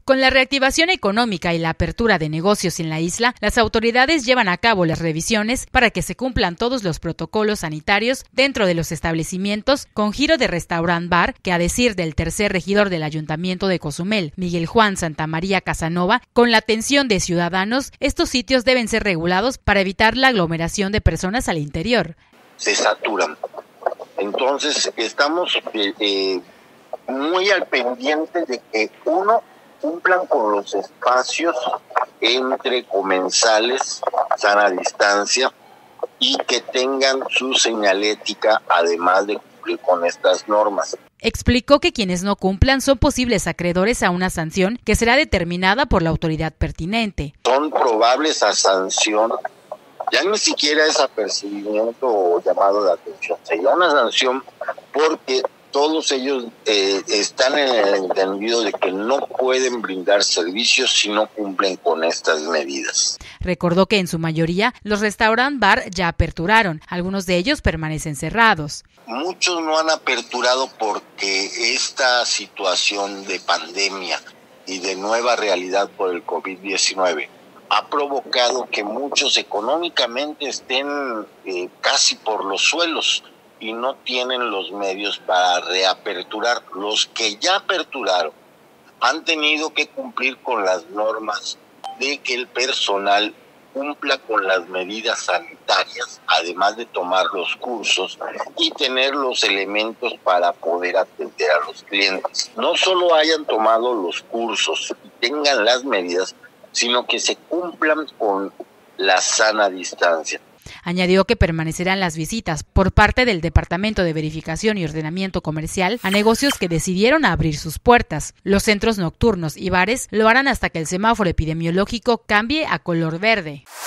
Con la reactivación económica y la apertura de negocios en la isla, las autoridades llevan a cabo las revisiones para que se cumplan todos los protocolos sanitarios dentro de los establecimientos, con giro de restaurant-bar, que a decir del tercer regidor del Ayuntamiento de Cozumel, Miguel Juan Santamaría Casanova, con la atención de ciudadanos, estos sitios deben ser regulados para evitar la aglomeración de personas al interior. Se saturan. Entonces, estamos muy al pendiente de que cumplan con los espacios entre comensales, sana distancia, y que tengan su señalética, además de cumplir con estas normas. Explicó que quienes no cumplan son posibles acreedores a una sanción que será determinada por la autoridad pertinente. Son probables a sanción, ya ni siquiera es apercibimiento o llamado de atención, sería una sanción porque todos ellos están en el entendido de que no pueden brindar servicios si no cumplen con estas medidas. Recordó que en su mayoría los restaurant-bar ya aperturaron, algunos de ellos permanecen cerrados. Muchos no han aperturado porque esta situación de pandemia y de nueva realidad por el COVID-19 ha provocado que muchos económicamente estén casi por los suelos y no tienen los medios para reaperturar. Los que ya aperturaron han tenido que cumplir con las normas de que el personal cumpla con las medidas sanitarias, además de tomar los cursos y tener los elementos para poder atender a los clientes. No solo hayan tomado los cursos y tengan las medidas, sino que se cumplan con la sana distancia. Añadió que permanecerán las visitas por parte del Departamento de Verificación y Ordenamiento Comercial a negocios que decidieron abrir sus puertas. Los centros nocturnos y bares lo harán hasta que el semáforo epidemiológico cambie a color verde.